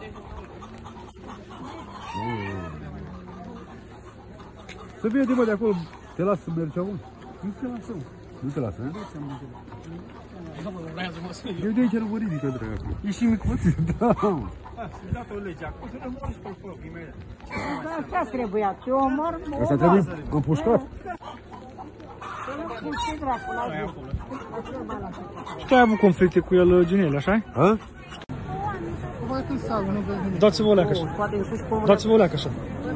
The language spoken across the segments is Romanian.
Să vede, mă, de acolo, te las să mergi acum? Nu te lasă, mă. Nu te lasă, nu? Eu de aici nu mă ridică, dragă. E și micuț, da, mă. Să-mi dată o lege acolo, să rămâni și pe foc, imediat. Da, așa trebuia, te omor, mă Asta trebuie împușcat. Și tu ai avut conflicte cu el, Ginel, așa-i? Ha? Dați-vă o leacă așa. Dați-vă o leacă așa.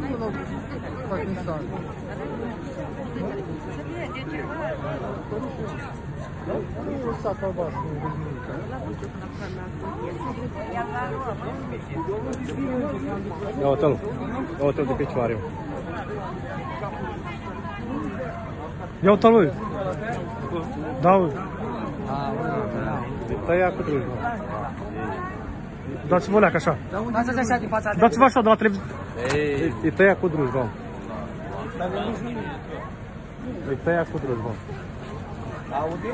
Ia uite-l. Ia uite-l de picioare. Ia uite-l, lui. Da, lui. Tăia cu drujba. Dați-vă o leacă așa. Dați-vă așa de la televizor. E tăia cu drujba. E tăia cu drujba. Aude?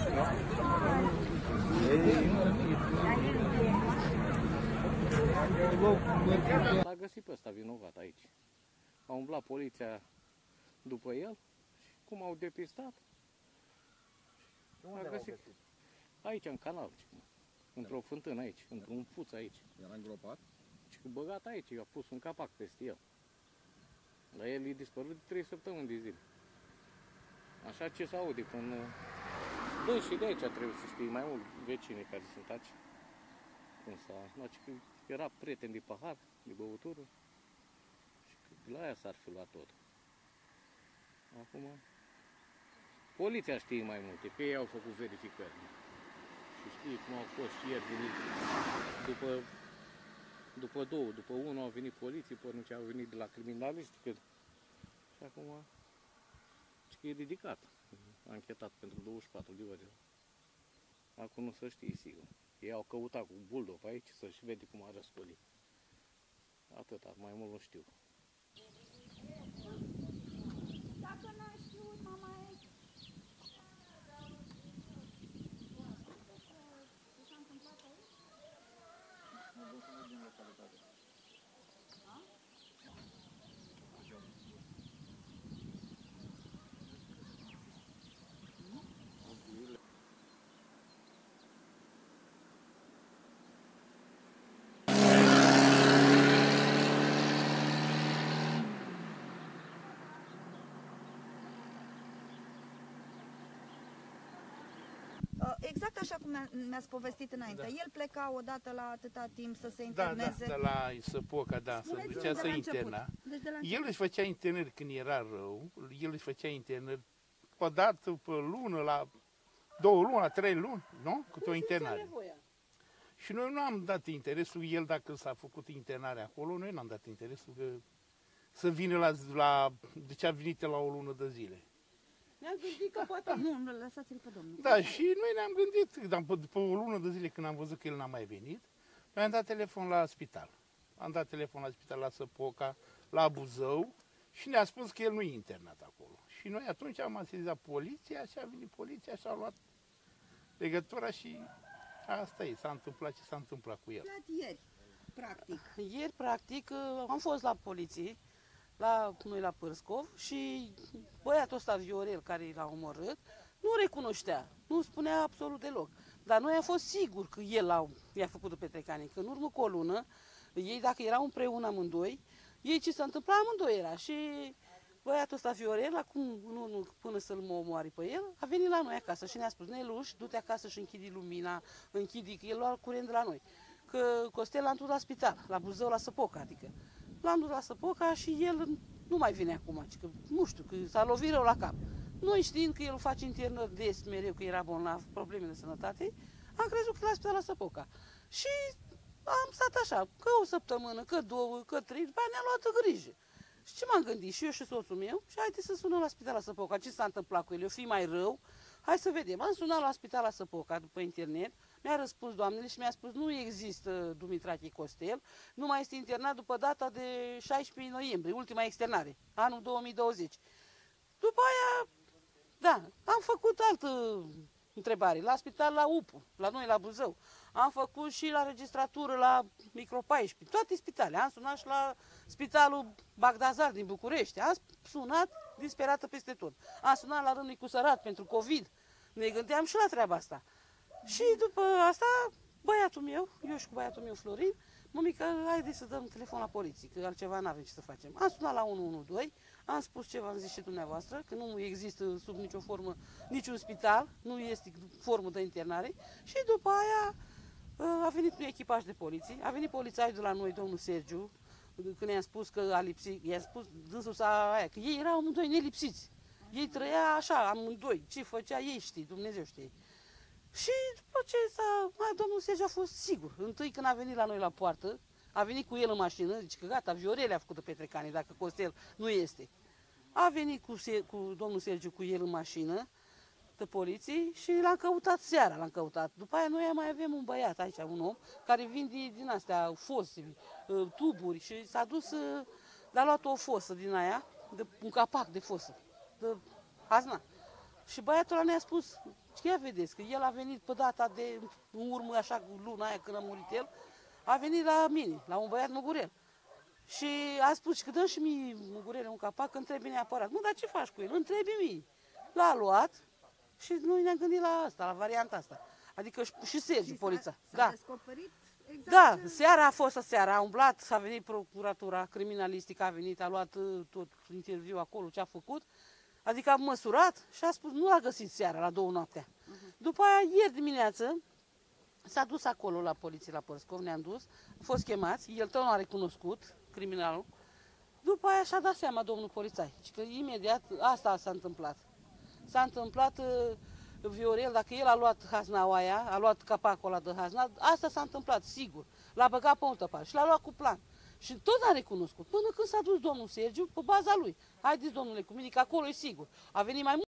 L-a găsit pe ăsta vinovat aici. A umblat poliția după el și cum au depistat? A găsit aici, în canal, într-o fântână aici, într-un puț aici. Era îngropat? Și băgat aici, i-a pus un capac peste el. Dar el e dispărut de 3 săptămâni de zile. Așa ce se aude când... Bă, și de aici trebuie să știi mai mult vecinii care sunt aici. Cum s-a... Era prieten de pahar, de băutură. Și la aia s-ar fi luat tot. Acum... Poliția știe mai multe, că ei au făcut verificări. Și știi cum au fost și ieri venit după 2, după 1 au venit poliții, până ce au venit de la criminalistică. Și acum... e dedicat. A închetat pentru 24 de ore. Acum nu se știe sigur. Ei au căutat cu bulldog aici să-și vede cum a răscolit. Atâta, mai mult nu știu. Dacă n-ai știut, mama e... Ce s-a întâmplat aici? Exact așa cum mi-ați povestit înainte. Da. El pleca odată la atâta timp să se interneze. Da, de la Săpoca, da, se ducea să interna. Deci el își făcea internări când era rău, el își făcea internări o dată pe lună, la 2 luni, la 3 luni, nu? Câte o internare. Și noi nu am dat interesul, el dacă s-a făcut internarea acolo, noi n-am dat interesul că să vină deci a venit la o lună de zile. Ne-am gândit că poate... Nu, lăsați-l pe domnul. Da, și noi ne-am gândit, după o lună de zile când am văzut că el n-a mai venit, noi am dat telefon la spital. Am dat telefon la spital la Săpoca, la Buzău și ne-a spus că el nu e internat acolo. Și noi atunci am asizat poliția și a venit poliția și a luat legătura și asta e, s-a întâmplat ce s-a întâmplat cu el. Ieri, practic. Ieri, practic, am fost la poliție, la noi la Pârscov și băiatul ăsta Viorel care l-a omorât nu recunoștea, nu spunea absolut deloc. Dar noi am fost siguri că el i-a făcut pe Trecani, că în urmă cu o lună, ei dacă erau împreună amândoi, ei ce s-a întâmplat amândoi era și băiatul ăsta Viorel, acum în urmă până să-l omoare pe el, a venit la noi acasă și ne-a spus: Neluș, du-te acasă și închidi lumina, închidi, că el lua curent de la noi. Că Costel l-am dus la spital, la Buzău, la Săpoca, adică. L-am dus la Săpoca și el nu mai vine acum, că nu știu, că s-a lovit rău la cap. Noi știind că el face internări des mereu, că era bolnav, probleme de sănătate, am crezut că la spital la Săpoca. Și am stat așa, că o săptămână, că 2, că 3, după aia ne-a luat grijă. Și ce m-am gândit? Și eu și soțul meu, și haideți să sunăm la spital la Săpoca. Ce s-a întâmplat cu el? Eu fi mai rău? Hai să vedem. Am sunat la spital la Săpoca după internet, mi-a răspuns doamnele și mi-a spus: nu există Dumitrache Costel, nu mai este internat după data de 16 noiembrie, ultima externare, anul 2020. După aia, da, am făcut altă întrebare, la spital la UPU, la noi la Buzău. am făcut și la registratură la Micro 14, toate spitalele. Am sunat și la spitalul Bagdazar din București. Am sunat disperată peste tot. Am sunat la Râmnicu cu Sărat pentru COVID. Ne gândeam și la treaba asta. Și după asta, băiatul meu, eu și cu băiatul meu Florin, mămică, haideți să dăm telefon la poliție, că altceva n-avem ce să facem. Am sunat la 112, am spus ce v-am zis și dumneavoastră, că nu există sub nicio formă niciun spital, nu este formă de internare. Și după aia a venit un echipaj de poliție, a venit polițaiul de la noi, domnul Sergiu, când i-am spus că a lipsit, i-am spus dânsul aia, că ei erau amândoi nelipsiți. Ei trăia așa, amândoi, ce făcea ei știe, Dumnezeu știe. Și după ce domnul Sergiu a fost sigur. Întâi când a venit la noi la poartă, a venit cu el în mașină, zice că gata, Viorele a făcut-o Petrecani, dacă Costel nu este. A venit cu domnul Sergiu cu el în mașină de poliție și l-am căutat seara, l-am căutat. După aia noi mai avem un băiat aici, un om, care vinde din astea fose, tuburi și s-a dus, a luat o fosă din aia, un capac de fosă, de hazna. Și băiatul ăla ne-a spus, ia vedeți, că el a venit pe data de în urmă, așa, cu luna aia când a murit el, a venit la mine, la un băiat mugurel. Și a spus că dă și mie mugurele un capac, că îmi trebuie neapărat. Mă, dar ce faci cu el? Îmi trebuie mie. L-a luat și noi ne-am gândit la asta, la varianta asta. Adică și Sergiu, poliția. S-a descoperit exact. Da, seara a fost seara, a umblat, a venit procuratura criminalistică, a venit, a luat tot interviul acolo, ce a făcut. Adică a măsurat și a spus, nu l-a găsit seara, la 2 noaptea. După aia, ieri dimineață, s-a dus acolo la poliție, la Părscov, ne-am dus, a fost chemați, el tot nu a recunoscut, criminalul. După aia și-a dat seama domnul polițai, că imediat asta s-a întâmplat. S-a întâmplat Viorel, dacă el a luat haznaua aia, a luat capacul ăla de hazna, asta s-a întâmplat, sigur. L-a băgat pe multă parte și l-a luat cu plan. Și tot a recunoscut, până când s-a dus domnul Sergiu, pe baza lui. Haideți, domnule, cu mine, că acolo e sigur. A venit mai mult.